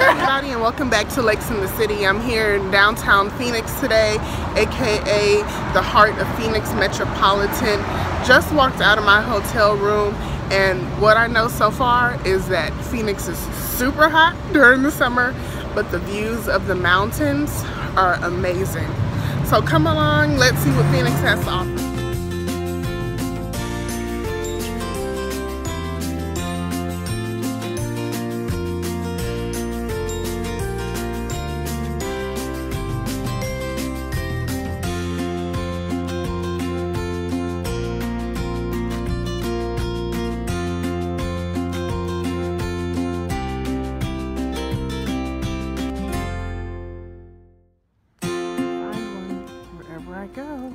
everybody, and welcome back to Lakes in the City. I'm here in downtown Phoenix today, aka the heart of Phoenix Metropolitan. Just walked out of my hotel room, and what I know so far is that Phoenix is super hot during the summer, but the views of the mountains are amazing. So come along, let's see what Phoenix has to offer. Go.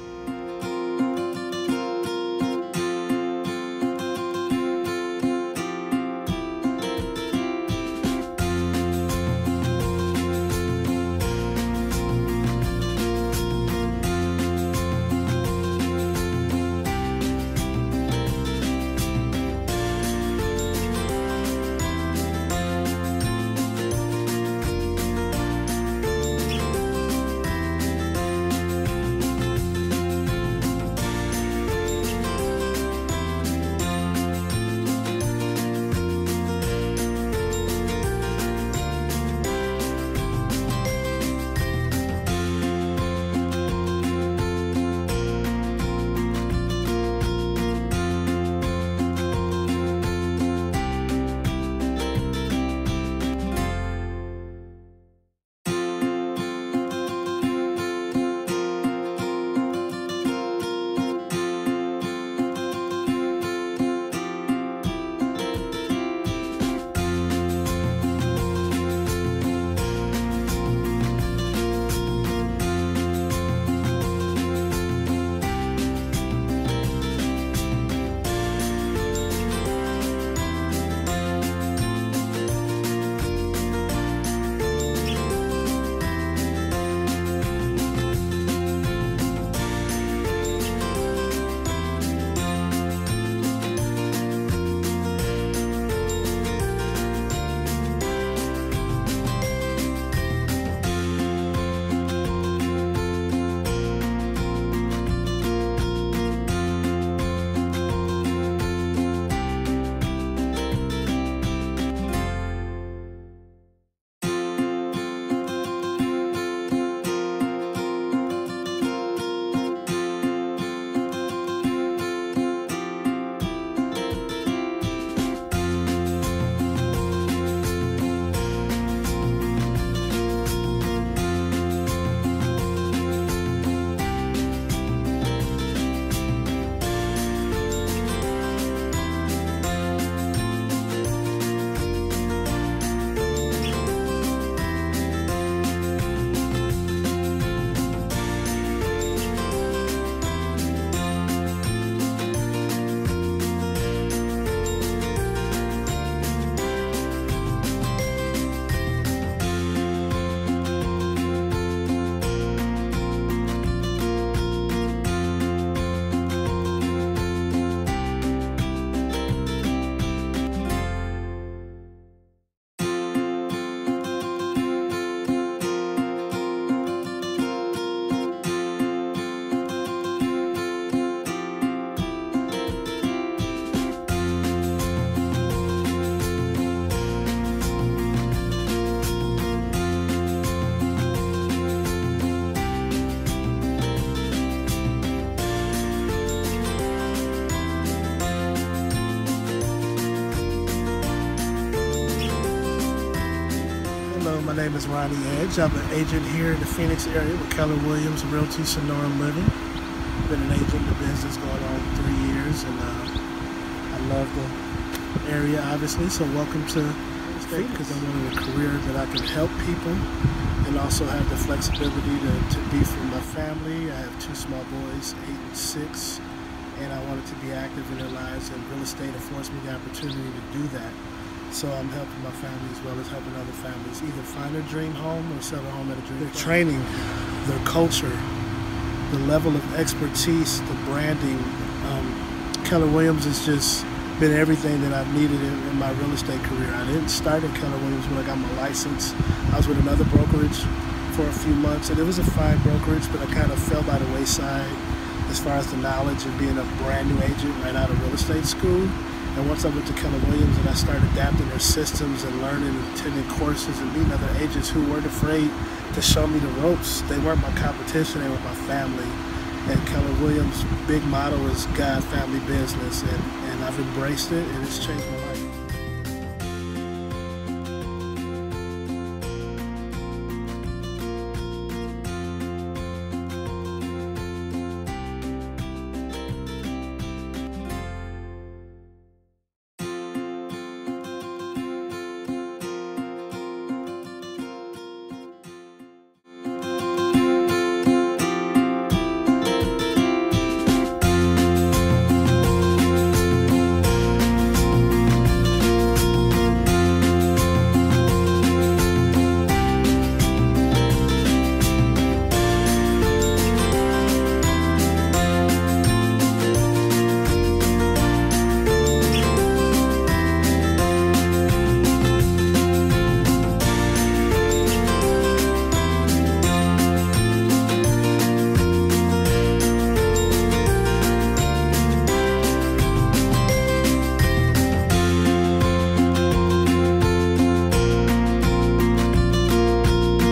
My name is Ronnie Edge. I'm an agent here in the Phoenix area with Keller Williams Realty Sonoran Living. Been an agent in the business going on 3 years, and I love the area, obviously. So welcome to Phoenix, because I wanted a career that I can help people and also have the flexibility to be for my family. I have 2 small boys, 8 and 6, and I wanted to be active in their lives, and real estate affords me the opportunity to do that. So I'm helping my family as well as helping other families either find their dream home or sell a home at a dream. Their training, their culture, the level of expertise, the branding. Keller Williams has just been everything that I've needed in my real estate career. I didn't start at Keller Williams when I got my license. I was with another brokerage for a few months, and it was a fine brokerage, but I kind of fell by the wayside as far as the knowledge of being a brand new agent right out of real estate school. And once I went to Keller Williams and I started adapting their systems and learning and attending courses and meeting other agents who weren't afraid to show me the ropes. They weren't my competition, they were my family. And Keller Williams' big motto is God, family, business, and I've embraced it, and it's changed my life.